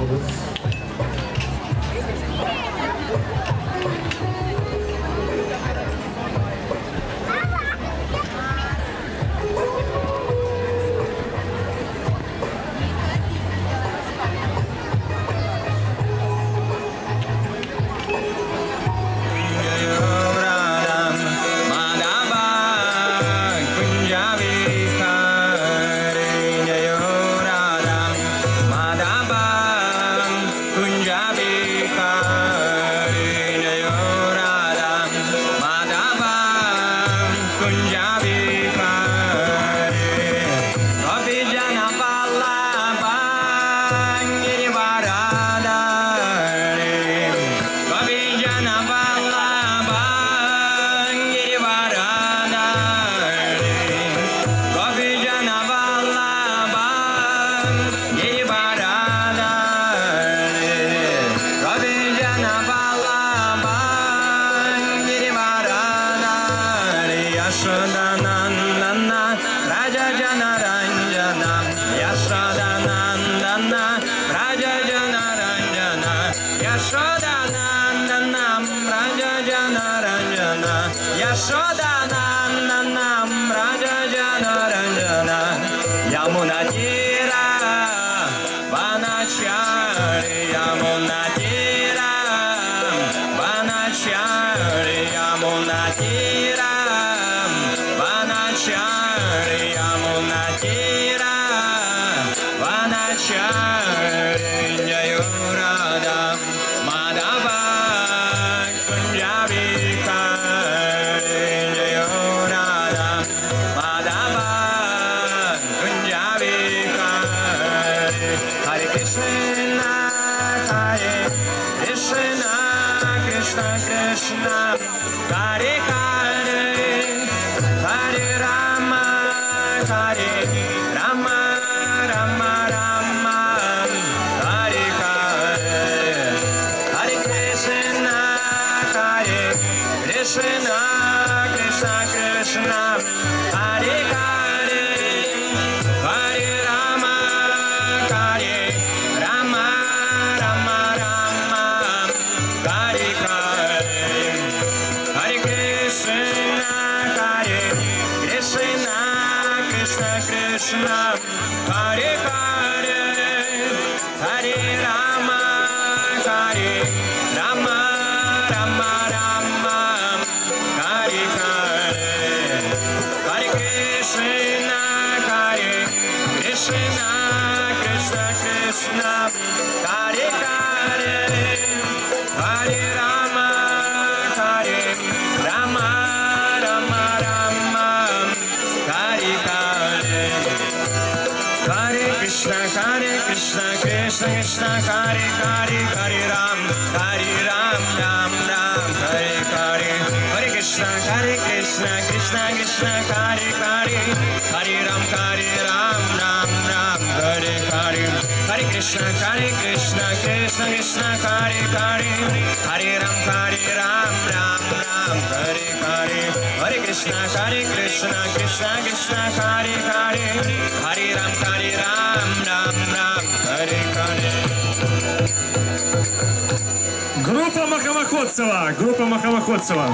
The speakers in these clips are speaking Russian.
Группа Махамаходцева.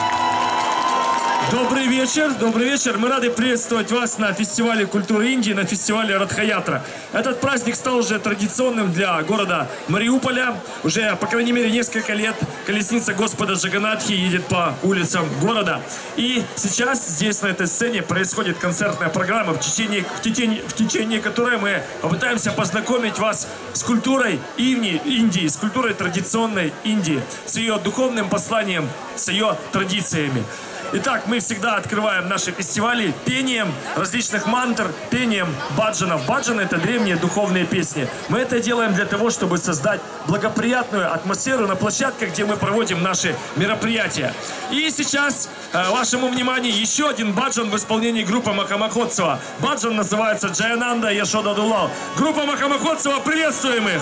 Добрый вечер. Мы рады приветствовать вас на фестивале культуры Индии, на фестивале Радха-ятра. Этот праздник стал уже традиционным для города Мариуполя. Уже, по крайней мере, несколько лет колесница Господа Джаганатхи едет по улицам города. И сейчас здесь, на этой сцене, происходит концертная программа, в течение которой мы попытаемся познакомить вас с культурой Индии, с культурой традиционной Индии, с ее духовным посланием, с ее традициями. Итак, мы всегда открываем наши фестивали пением различных мантр, пением баджанов. Баджаны — это древние духовные песни. Мы это делаем для того, чтобы создать благоприятную атмосферу на площадках, где мы проводим наши мероприятия. И сейчас вашему вниманию еще один баджан в исполнении группы Махамаходцева. Баджан называется «Джаянанда Яшода Дулал». Группа Махамаходцева, приветствуем их!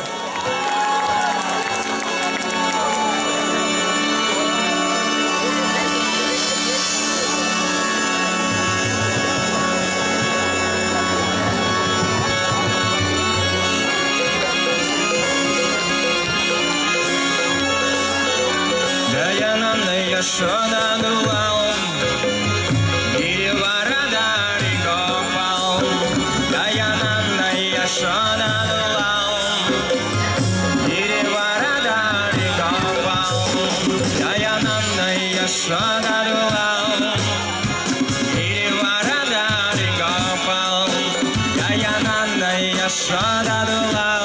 Яшода Дулал, Гириварадари Гопал, Даянанда Яшода Дулал, Гириварадари Гопал, Даянанда Яшода Дулал, Гириварадари Гопал, Даянанда Яшода Дулал.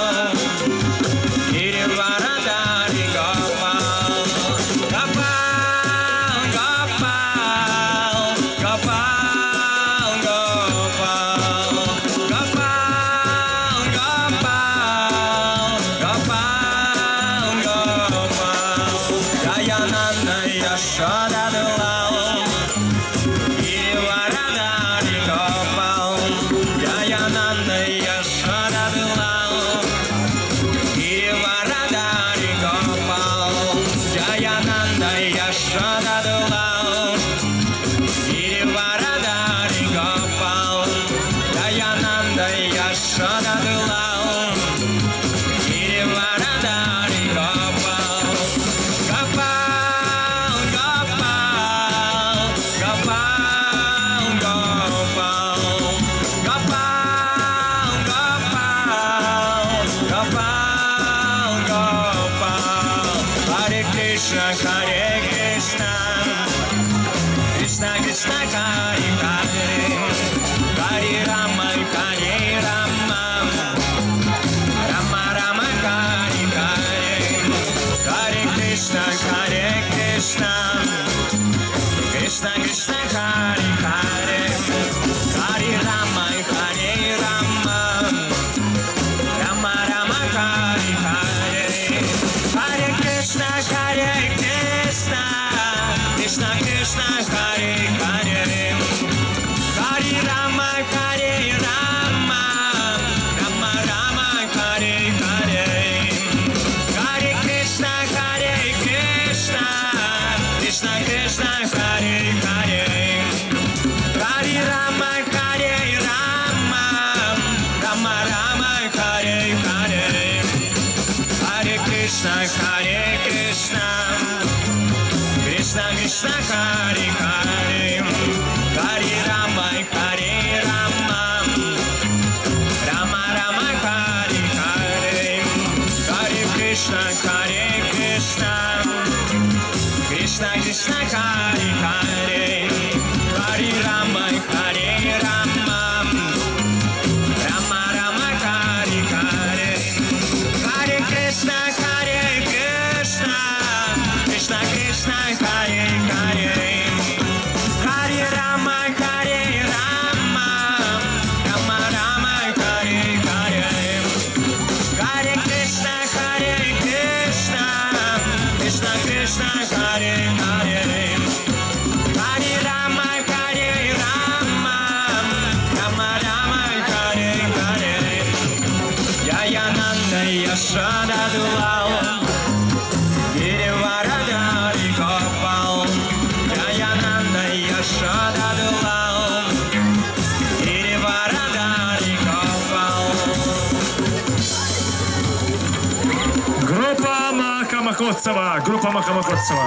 Группа Махамаходцева.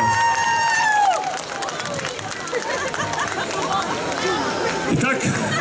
Итак,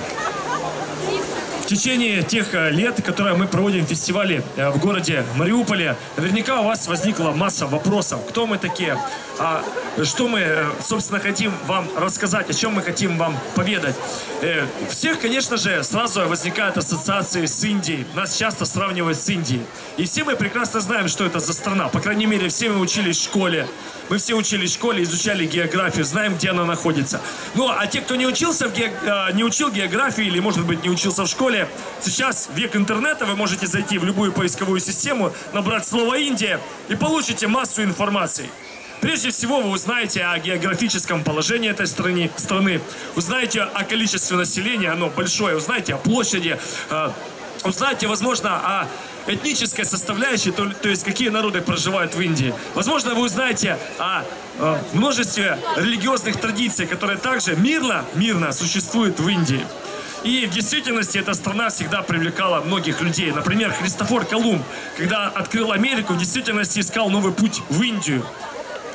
в течение тех лет, которые мы проводим фестивали в городе Мариуполе, наверняка у вас возникла масса вопросов. Кто мы такие? Что мы, собственно, хотим вам рассказать, о чем мы хотим вам поведать. Всех, конечно же, сразу возникают ассоциации с Индией. Нас часто сравнивают с Индией. И все мы прекрасно знаем, что это за страна. По крайней мере, все мы учились в школе. Мы все учились в школе, изучали географию, знаем, где она находится. Ну, а те, кто не учился не учил географию или, может быть, не учился в школе, сейчас век интернета, вы можете зайти в любую поисковую систему, набрать слово «Индия» и получите массу информации. Прежде всего, вы узнаете о географическом положении этой страны, узнаете о количестве населения, оно большое, узнаете о площади, узнаете, возможно, о этнической составляющей, то есть какие народы проживают в Индии. Возможно, вы узнаете о множестве религиозных традиций, которые также мирно существуют в Индии. И в действительности эта страна всегда привлекала многих людей. Например, Христофор Колумб, когда открыл Америку, в действительности искал новый путь в Индию.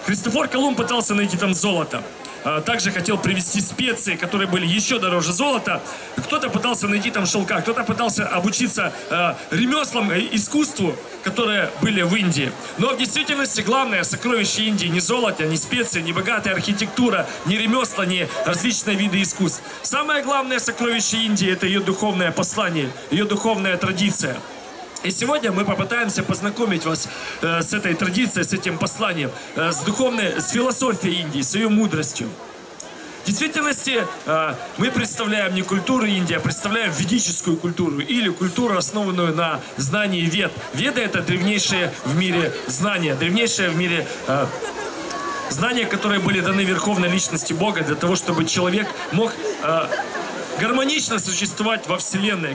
Христофор Колумб пытался найти там золото. Также хотел привезти специи, которые были еще дороже золота. Кто-то пытался найти там шелка, кто-то пытался обучиться ремеслам, искусству, которые были в Индии. Но в действительности главное сокровище Индии не золото, не специи, не богатая архитектура, не ремесла, не различные виды искусств. Самое главное сокровище Индии — это ее духовное послание, ее духовная традиция. И сегодня мы попытаемся познакомить вас с этой традицией, с этим посланием, с философией Индии, с ее мудростью. В действительности мы представляем не культуру Индии, а представляем ведическую культуру или культуру, основанную на знании вед. Веды — это древнейшие в мире знания, древнейшие в мире знания, которые были даны Верховной Личности Бога для того, чтобы человек мог гармонично существовать во Вселенной,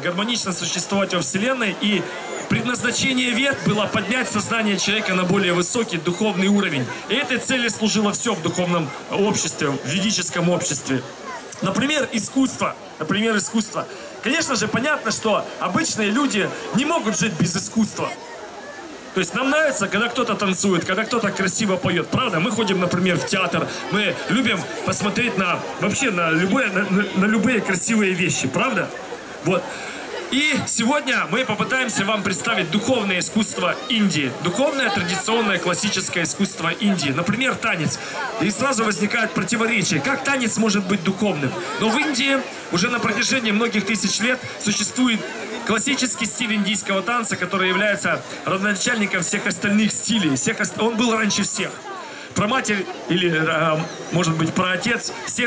и предназначение вед было поднять сознание человека на более высокий духовный уровень. И этой цели служило все в духовном обществе, в ведическом обществе. Например, искусство. Конечно же, понятно, что обычные люди не могут жить без искусства. То есть нам нравится, когда кто-то танцует, когда кто-то красиво поет, правда? Мы ходим, например, в театр, мы любим посмотреть на любые красивые вещи, правда? Вот. И сегодня мы попытаемся вам представить духовное искусство Индии. Духовное, традиционное, классическое искусство Индии. Например, танец. И сразу возникает противоречие. Как танец может быть духовным? Но в Индии уже на протяжении многих тысяч лет существует классический стиль индийского танца, который является родоначальником всех остальных стилей. Он был раньше всех. Праматерь или, может быть, праотец всех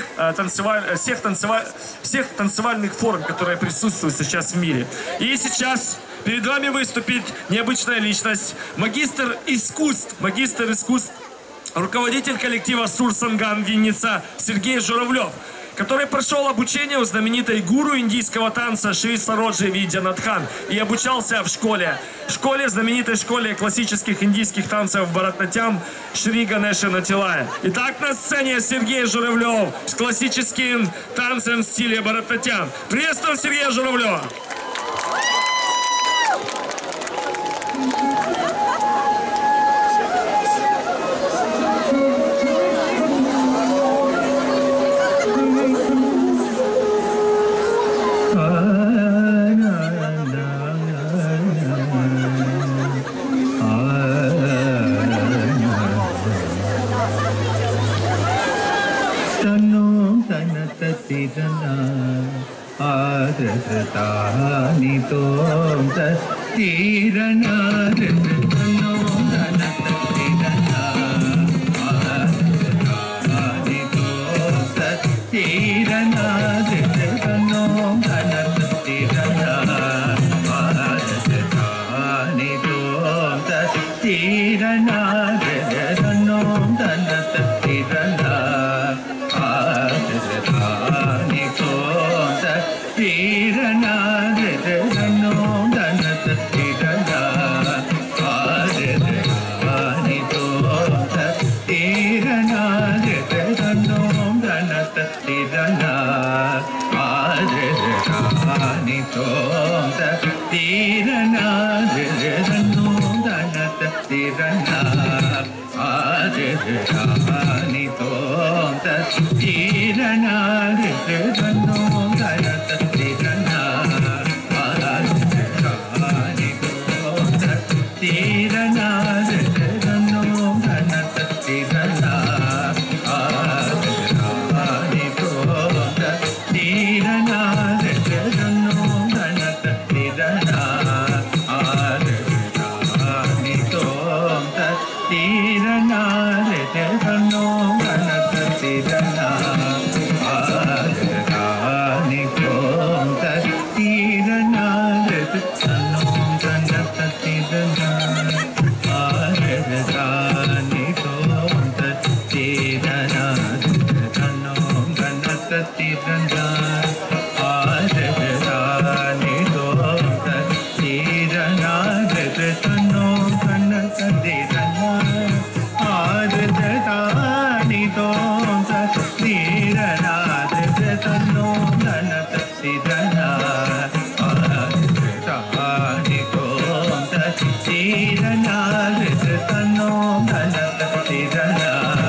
танцевальных форм, которые присутствуют сейчас в мире. И сейчас перед вами выступит необычная личность, магистр искусств, руководитель коллектива Сур-Сангам Винница Сергей Журавлев, который прошел обучение у знаменитой гуру индийского танца Шри Сароджи Видьянатхан и обучался в знаменитой школе классических индийских танцев Бхаратнатьям Шри Ганеша Натилая. Итак, на сцене Сергей Журавлев с классическим танцем в стиле Бхаратнатьям. Приветствуем Сергея Журавлева! Thank you.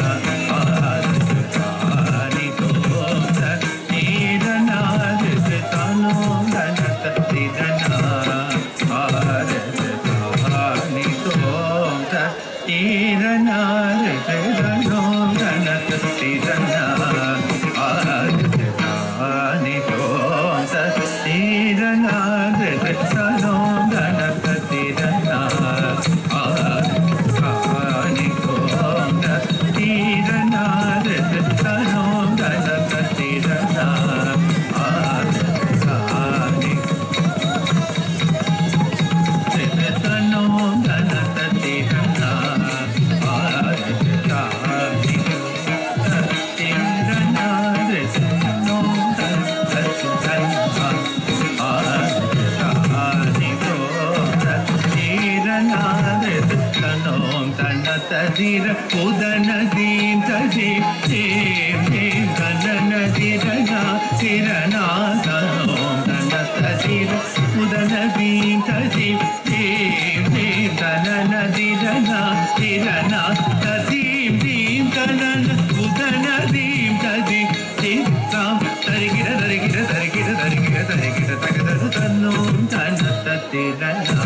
ധീരനാദൃത് തനോം തനതധീര ഉദനദീം തദീം ധീം ധീം തനനധിരനാ ധിരനാദനോം തനതധീര ഉദനദീം തദീം ധീം ധീം തനനധിരനാ ധിരനാ തദീം ധീം തനന ഉദനദീം തദീം ധീം താം തരികിര തരികിര തരികിര തരികിര തരികിര തകതരു തന്നോം തനതധിരനാ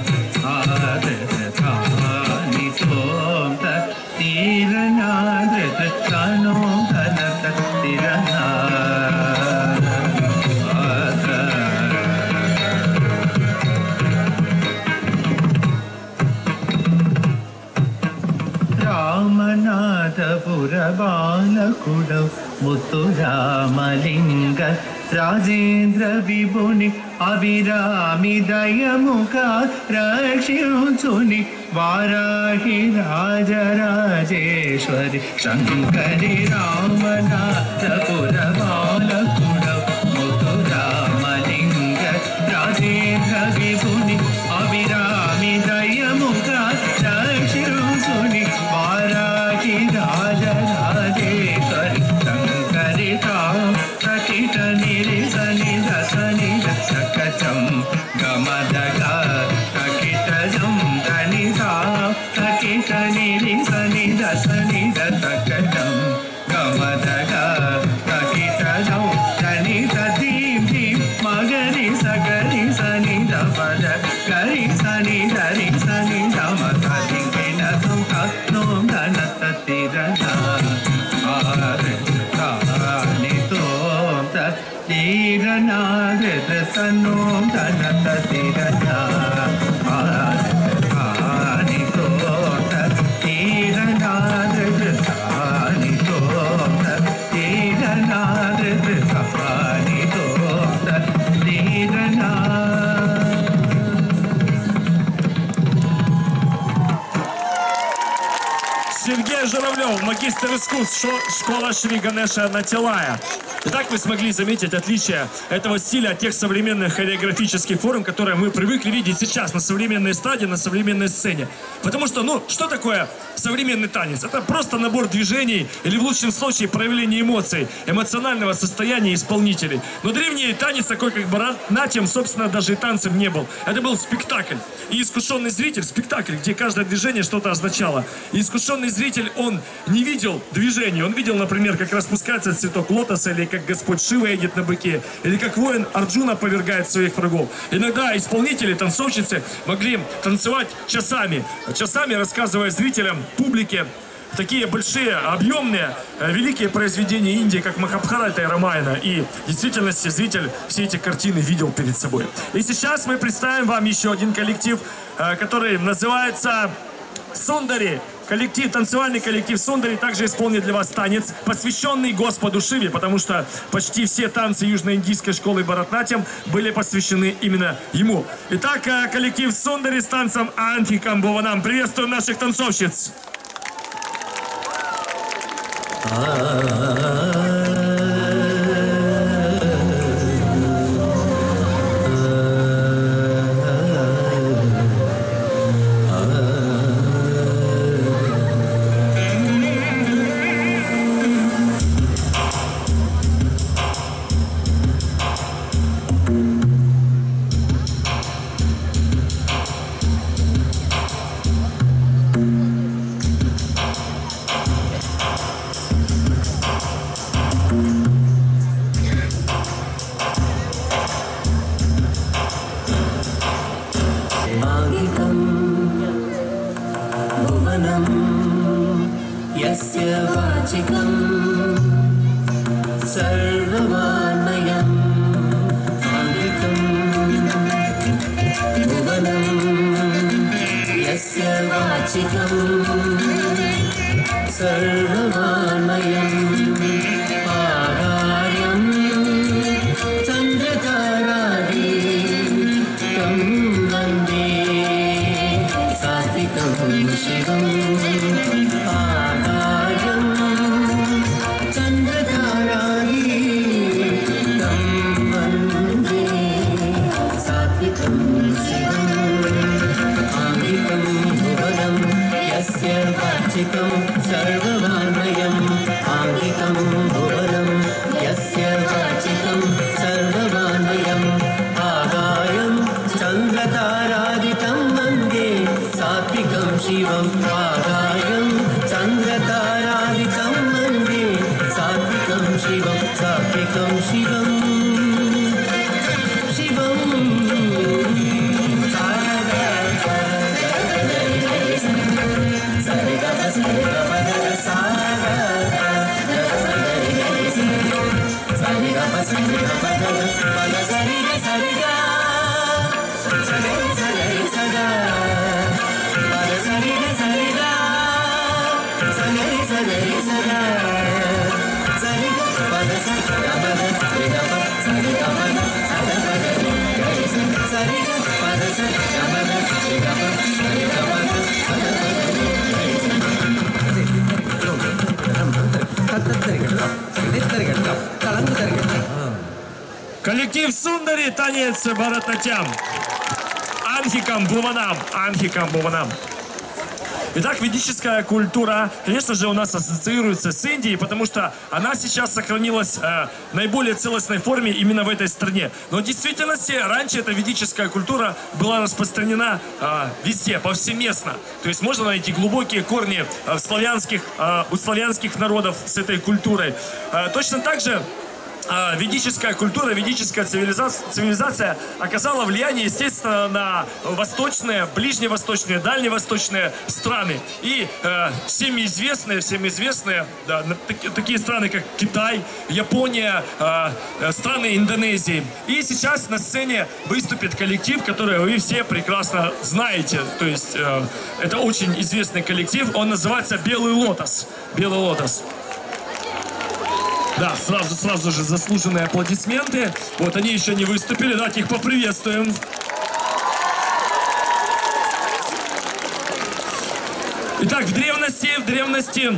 ആദരധാനി തോം തീരനാദൃത് തനോം തനതധിരനാ രാമനാഥപുരബാലകുടം മുത്തുരാമലിംഗ രാജേന്ദ്ര വിഭുനി അഭിരാമി ദയമുഖ രക്ഷിച്ചുനി വാരാഹി രാജരാജേശ്വരി ശങ്കരി രാമനാഥപുരബാലകുടം മുത്തുരാമലിംഗ രാജേന്ദ്ര വിഭുനി അഭിരാമി ദയമുഖ രക്ഷിച്ചുനി വാരാഹി രാജരാജേശ്വരി ശങ്കരി സകിట നിരി സനി ദസനി ദസകചം ഗമദഗ സകിടജം ധനി സാ സകിట നിരി സനി ദസനി ദസകചം ഗമദഗ സകിടജം ധനി സദീം ധീം മഗരി സഗരി സനി ദപദ ഗരി സനി ധരി സനി ദമ സതി കിന തും തത്നോം ധനതതിരനാ ആദരധാനി തോം തീരനാദൃത് തന്നോം തനതതിരനാ ആദരധാനി തോം തീരനാദൃത് ധാനി തോം തീരനാദൃത് ധാനി തോം തീരനാ. Сергей Журавлев, магистр искусств, школа Шри Ганеша Натилая. Итак, вы смогли заметить отличие этого стиля от тех современных хореографических форм, которые мы привыкли видеть сейчас на современной эстраде, на современной сцене. Потому что, что такое современный танец? Это просто набор движений или, в лучшем случае, проявление эмоций, эмоционального состояния исполнителей. Но древний танец, такой как Бхаратанатьям, собственно, даже и танцем не был. Это был спектакль. И искушенный зритель, спектакль, где каждое движение что-то означало. И искушенный зритель, он не видел движений. Он видел, например, как распускается цветок лотоса, или как Господь Шива едет на быке, или как воин Арджуна повергает своих врагов. Иногда исполнители, танцовщицы могли танцевать часами, рассказывая зрителям, публике такие большие, объемные, великие произведения Индии, как Махабхарата и Рамаяна. И в действительности зритель все эти картины видел перед собой. И сейчас мы представим вам еще один коллектив, который называется «Сундари». Танцевальный коллектив «Сундари» также исполнит для вас танец, посвященный Господу Шиве, потому что почти все танцы южноиндийской школы Бхаратанатьям были посвящены именно ему. Итак, коллектив «Сундари» с танцем Антикам Бхуванам. Приветствуем наших танцовщиц! वाचिकं सर्ववाङ्मयम् आङ्गिकं भुवनं यस्य वाचिकं सर्ववाङ्मयम् आगायं चन्द्रतारादितं वन्दे सात्विकं शिवम् आगायं चन्द्रतारादितं वन्दे सात्विकं शिवं सात्विकं शिवम् Коллектив Сундари, танец Бхаратнатьям. Анхикам Буванам, Анхикам Буванам. Итак, ведическая культура, конечно же, у нас ассоциируется с Индией, потому что она сейчас сохранилась в наиболее целостной форме именно в этой стране. Но в действительности раньше эта ведическая культура была распространена везде, повсеместно. То есть можно найти глубокие корни у славянских народов с этой культурой. Точно так же ведическая культура, ведическая цивилизация оказала влияние, естественно, на восточные, ближневосточные, дальневосточные страны. И всем известные да, такие страны, как Китай, Япония, страны Индонезии. И сейчас на сцене выступит коллектив, который вы все прекрасно знаете. То есть это очень известный коллектив, он называется «Белый лотос». «Белый лотос». Да, сразу же заслуженные аплодисменты. Вот они еще не выступили, давайте их поприветствуем. Итак, в древности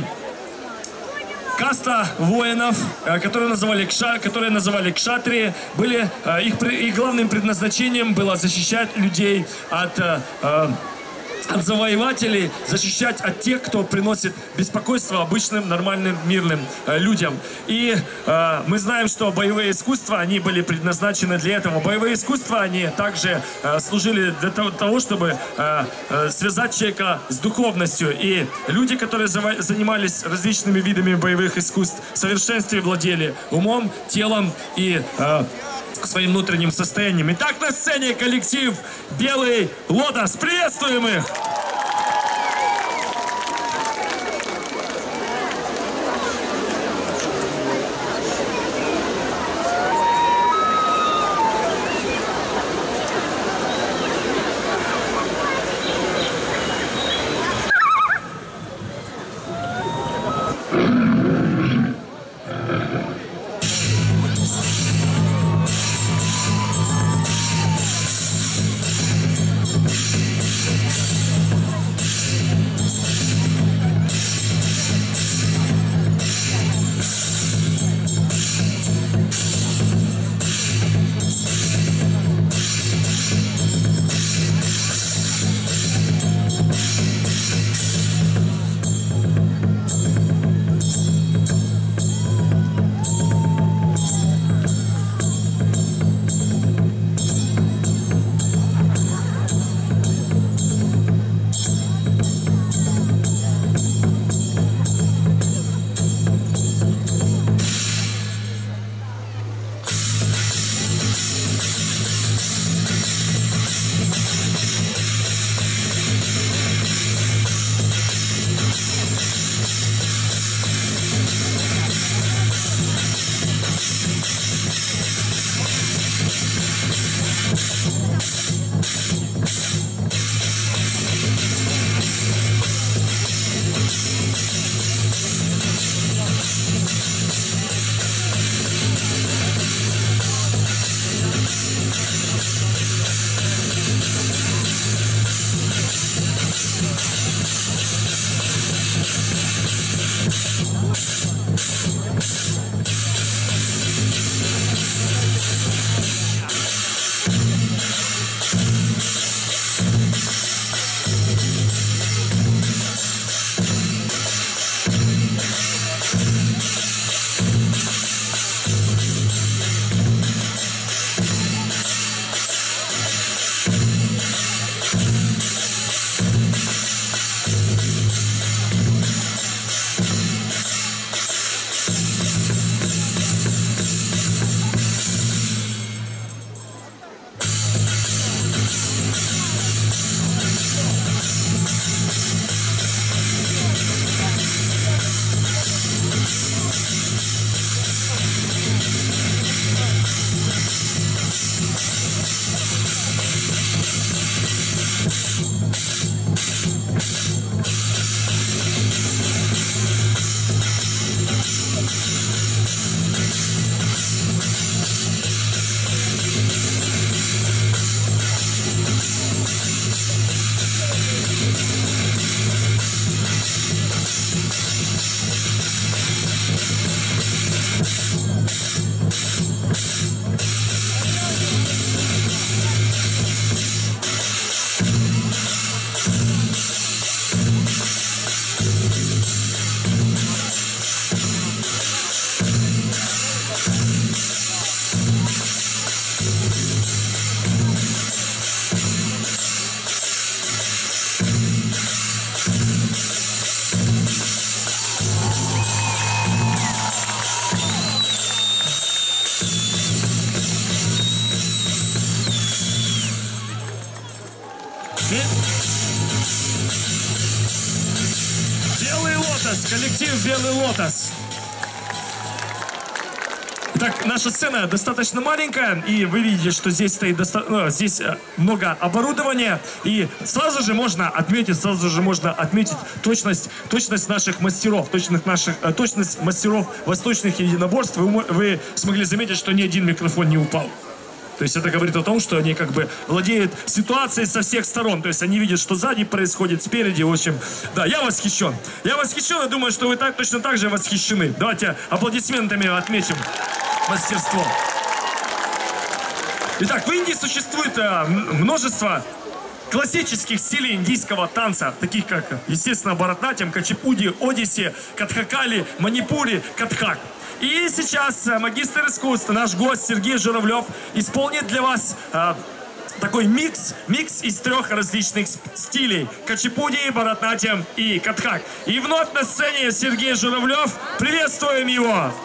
каста воинов, которые называли кшатрии, их главным предназначением было защищать людей от завоевателей, защищать от тех, кто приносит беспокойство обычным, нормальным, мирным людям. И мы знаем, что боевые искусства, они были предназначены для этого. Боевые искусства, они также служили для того, чтобы связать человека с духовностью. И люди, которые занимались различными видами боевых искусств, в совершенстве владели умом, телом и своим внутренним состоянием. Итак, на сцене коллектив «Белый лотос». Приветствуем их! Белый лотос, коллектив Белый лотос. Так, наша сцена достаточно маленькая, и вы видите, что здесь стоит здесь много оборудования, и сразу же можно отметить точность наших мастеров, точность мастеров восточных единоборств. Вы смогли заметить, что ни один микрофон не упал. То есть это говорит о том, что они как бы владеют ситуацией со всех сторон. То есть они видят, что сзади происходит, спереди. В общем, да, я восхищен. Я восхищен и думаю, что вы точно так же восхищены. Давайте аплодисментами отметим мастерство. Итак, в Индии существует множество классических стилей индийского танца, таких как, естественно, Бхаратнатьям, Качипуди, Одисси, Катхакали, Манипури, Катхак. И сейчас магистр искусств, наш гость Сергей Журавлев, исполнит для вас такой микс из 3 различных стилей: Качипуди, Бхаратнатьям и Катхак. И вновь на сцене Сергей Журавлев. Приветствуем его!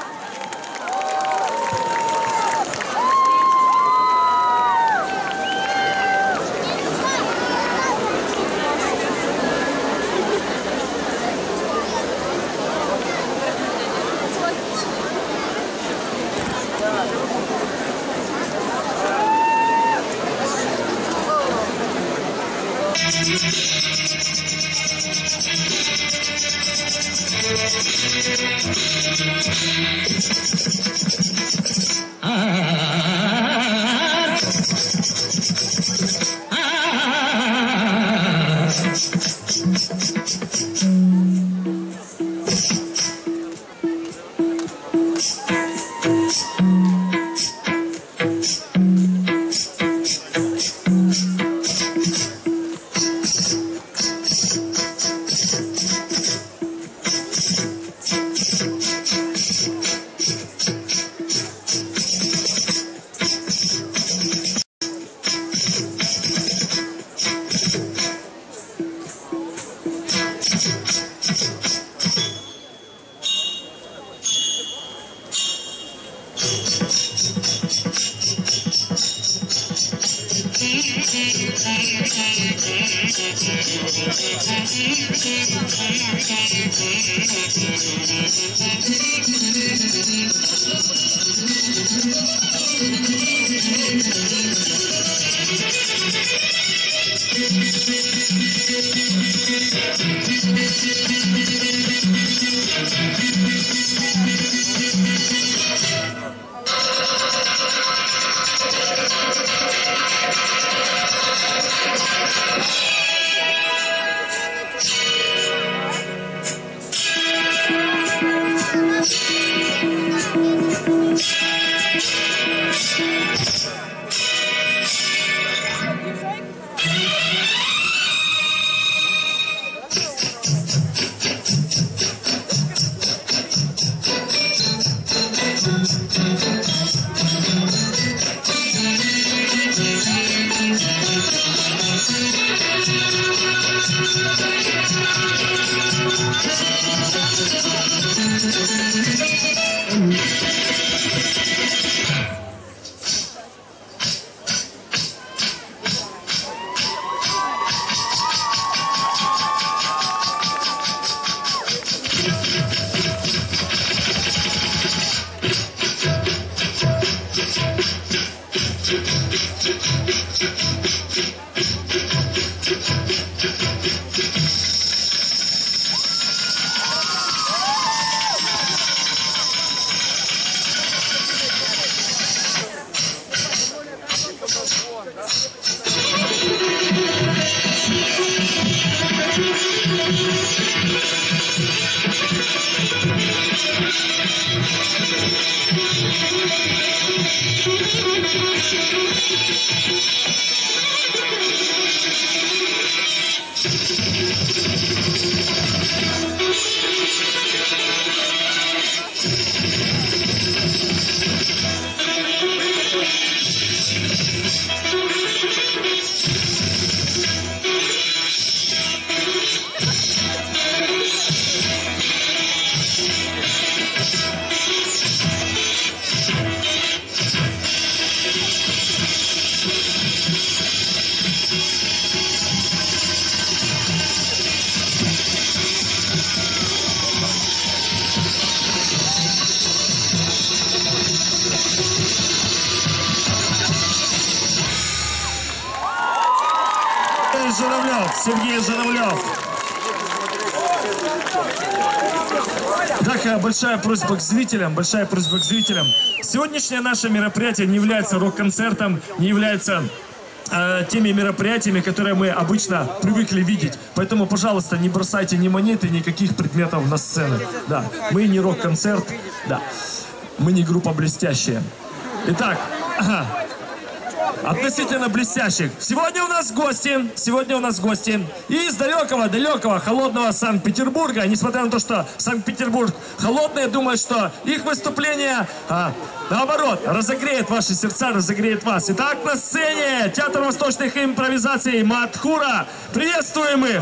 Журавлев. Сергей Журавлев. Так, большая просьба к зрителям, Сегодняшнее наше мероприятие не является рок-концертом, не является теми мероприятиями, которые мы обычно привыкли видеть. Поэтому, пожалуйста, не бросайте ни монеты, никаких предметов на сцену. Да, мы не рок-концерт, да, мы не группа «Блестящие». Итак, относительно блестящих. Сегодня у нас гости из далекого, холодного Санкт-Петербурга. Несмотря на то, что Санкт-Петербург холодный, я думаю, что их выступление, наоборот, разогреет ваши сердца, разогреет вас. Итак, на сцене театр восточных импровизаций Мадхура. Приветствуем их!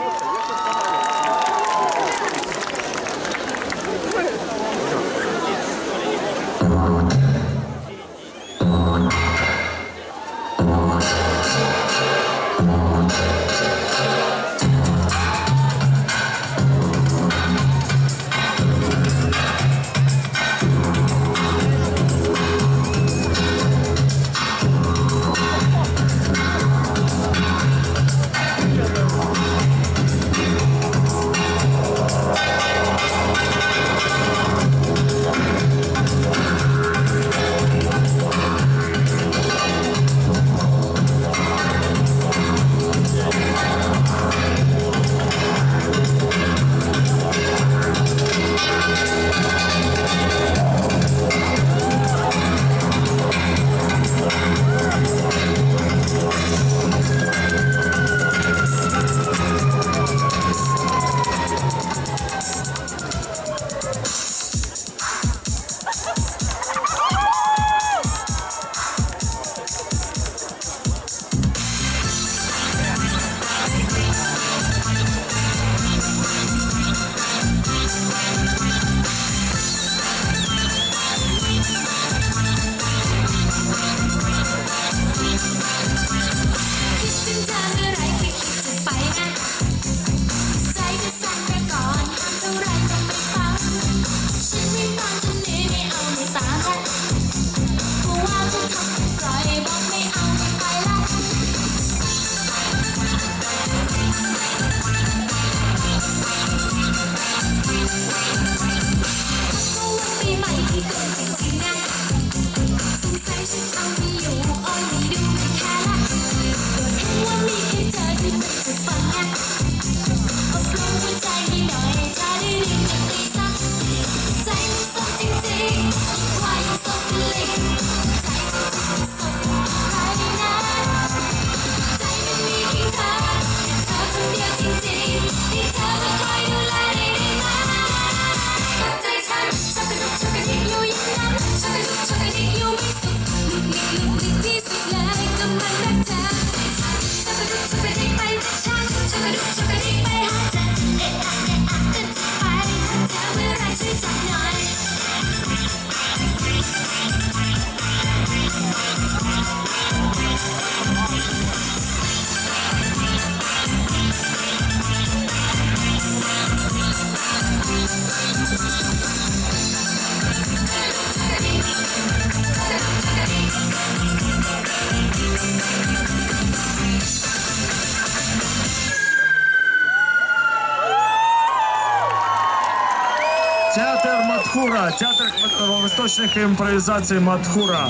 Театр Мадхура, театр восточных импровизаций Мадхура.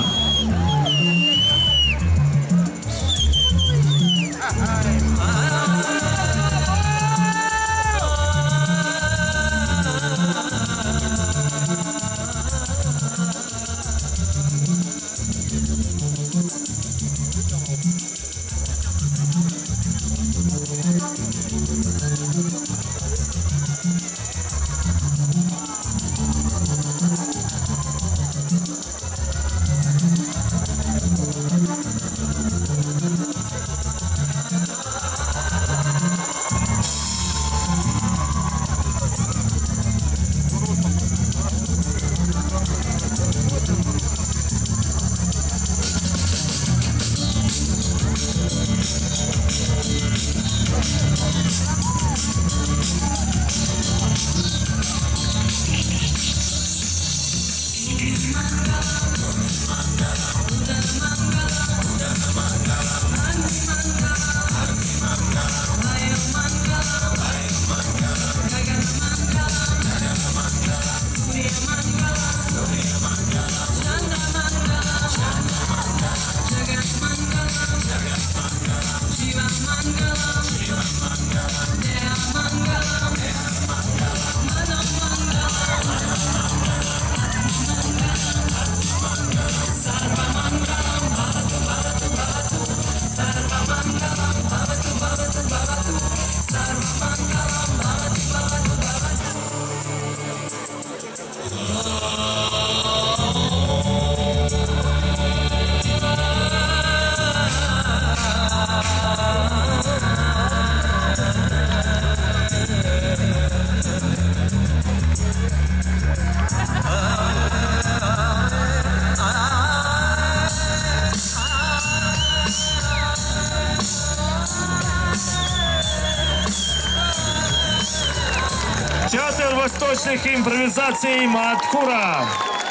Театр восточных импровизаций Матхура.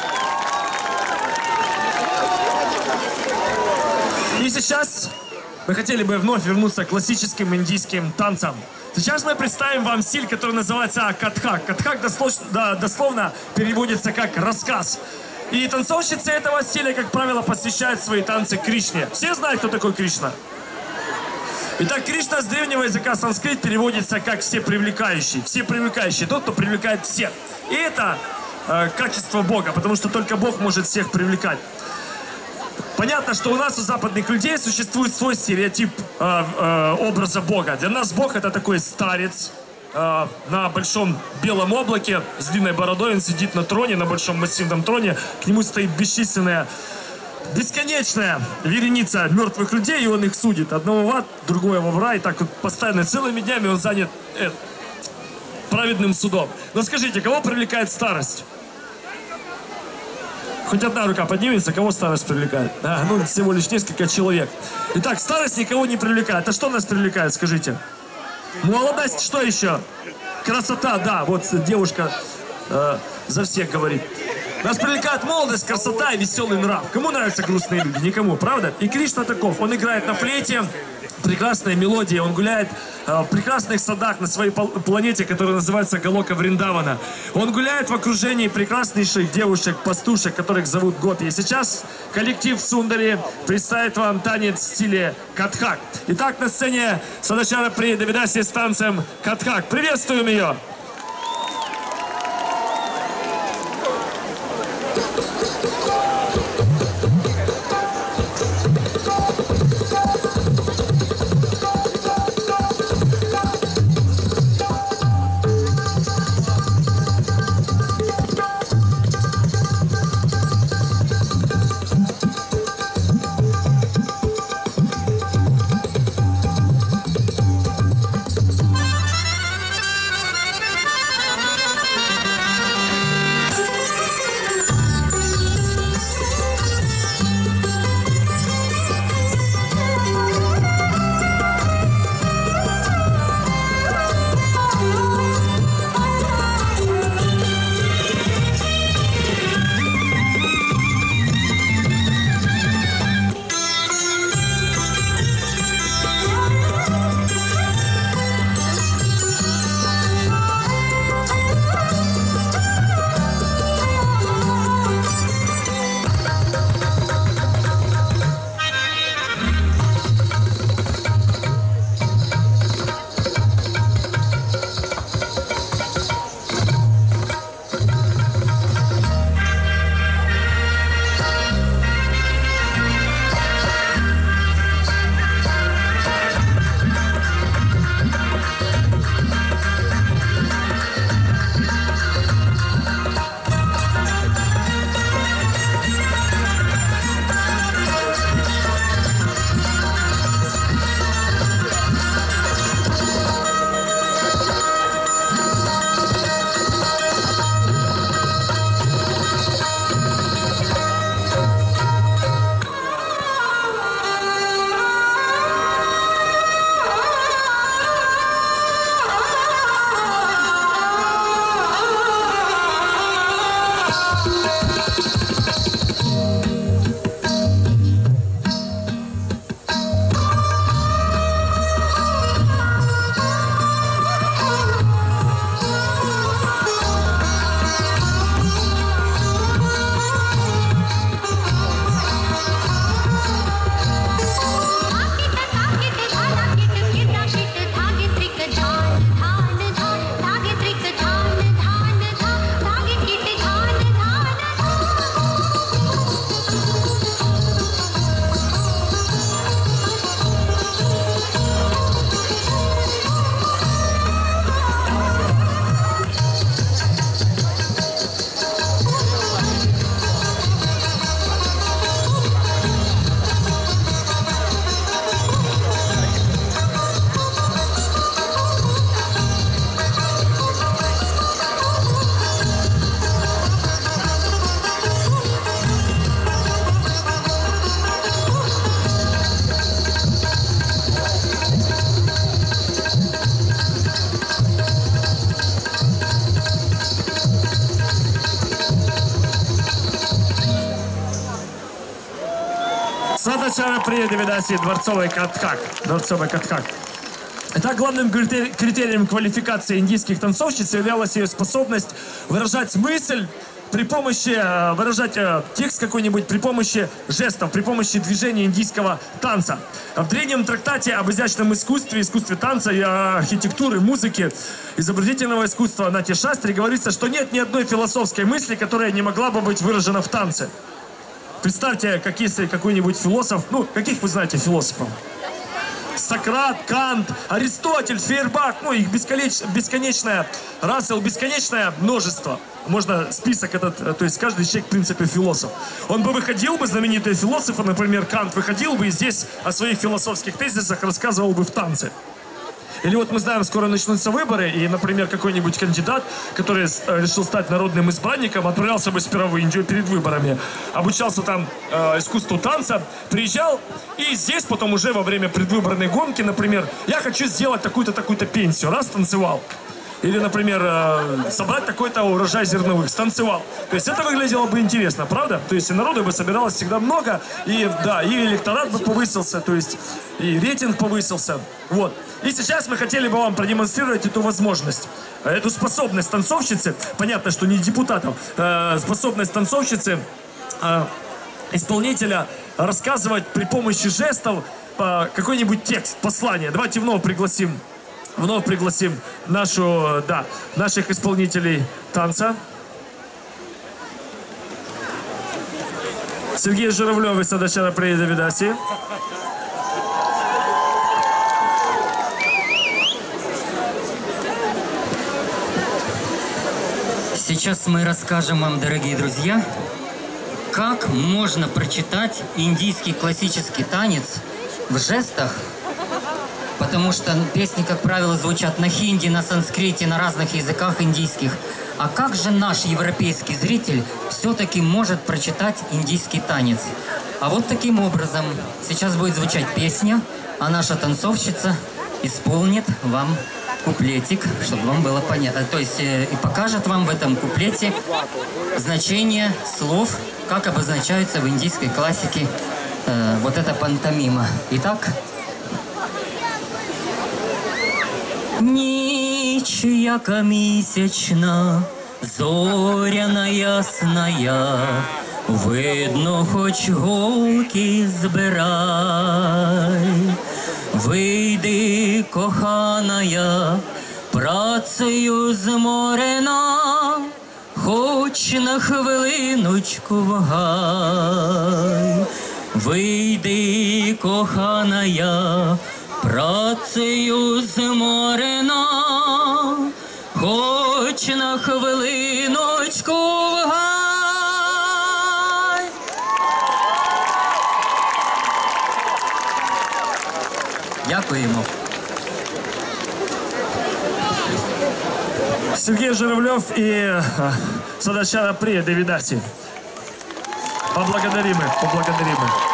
И сейчас мы хотели бы вновь вернуться к классическим индийским танцам. Сейчас мы представим вам стиль, который называется катхак. Катхак дословно переводится как «рассказ». И танцовщицы этого стиля, как правило, посвящают свои танцы Кришне. Все знают, кто такой Кришна? Итак, Кришна с древнего языка санскрит переводится как «всепривлекающий». Всепривлекающий, тот, кто привлекает всех. И это качество Бога, потому что только Бог может всех привлекать. Понятно, что у нас, у западных людей, существует свой стереотип образа Бога. Для нас Бог — это такой старец на большом белом облаке с длинной бородой. Он сидит на троне, на большом массивном троне. К нему стоит бесконечная вереница мертвых людей, и он их судит. Одного в ад, другого в рай. Так вот постоянно, целыми днями он занят праведным судом. Но скажите, кого привлекает старость? Хоть одна рука поднимется, кого старость привлекает? Ну, всего лишь несколько человек. Итак, старость никого не привлекает. А что нас привлекает, скажите? Молодость, что еще? Красота, да, вот девушка за всех говорит. Нас привлекает молодость, красота и веселый нрав. Кому нравятся грустные люди? Никому, правда? И Кришна таков. Он играет на флейте, прекрасная мелодия. Он гуляет в прекрасных садах на своей планете, которая называется Галока Вриндавана. Он гуляет в окружении прекраснейших девушек, пастушек, которых зовут Гопи. И сейчас коллектив Сундари представит вам танец в стиле катхак. Итак, на сцене Садачара При Девидаси с танцем катхак. Приветствуем ее! Задача приеда, видать, дворцовый катхак. Дворцовый катхак. Итак, главным критерием квалификации индийских танцовщиц являлась ее способность выражать мысль при помощи, выражать текст какой-нибудь при помощи жестов, при помощи движения индийского танца. В древнем трактате об изящном искусстве, искусстве танца и архитектуры, музыки, изобразительного искусства Натья Шастри говорится, что нет ни одной философской мысли, которая не могла бы быть выражена в танце. Представьте, как если какой-нибудь философ, ну, каких вы знаете философов? Сократ, Кант, Аристотель, Фейербах, ну, их бесконечное, Рассел, бесконечное множество. Можно список этот, то есть каждый человек, в принципе, философ. Он бы выходил бы, знаменитые философы, например, Кант, выходил бы и здесь о своих философских тезисах рассказывал бы в танце. Или вот мы знаем, скоро начнутся выборы, и, например, какой-нибудь кандидат, который решил стать народным избранником, отправлялся бы сперва в Индию перед выборами, обучался там искусству танца, приезжал, и здесь потом уже во время предвыборной гонки, например, я хочу сделать такую-то, такую-то пенсию, раз танцевал. Или, например, собрать такой-то урожай зерновых, станцевал. То есть это выглядело бы интересно, правда? То есть и народу бы собиралось всегда много, и да, и электорат бы повысился, то есть и рейтинг повысился. Вот. И сейчас мы хотели бы вам продемонстрировать эту возможность, эту способность танцовщицы, понятно, что не депутатов, способность танцовщицы, исполнителя рассказывать при помощи жестов какой-нибудь текст, послание. Давайте вновь пригласим наших исполнителей танца. Сергей Журавлев и Садачара приеда видаси. Сейчас мы расскажем вам, дорогие друзья, как можно прочитать индийский классический танец в жестах. Потому что песни, как правило, звучат на хинди, на санскрите, на разных языках индийских. А как же наш европейский зритель все-таки может прочитать индийский танец? А вот таким образом. Сейчас будет звучать песня, а наша танцовщица исполнит вам куплетик, чтобы вам было понятно. То есть и покажет вам в этом куплете значение слов, как обозначаются в индийской классике вот эта пантомима. Итак... Ніч, яка місячна, зоряна ясная, видно, хоч голки збирай. Вийди, коханая, працею зморена, хоч на хвилиночку в гай. Вийди, коханая, працею зморена, хоч на хвилиночку в гай. Дякуємо. Сергей Журавлев и Садачара приеда видаси. Поблагодарим их, поблагодарим их.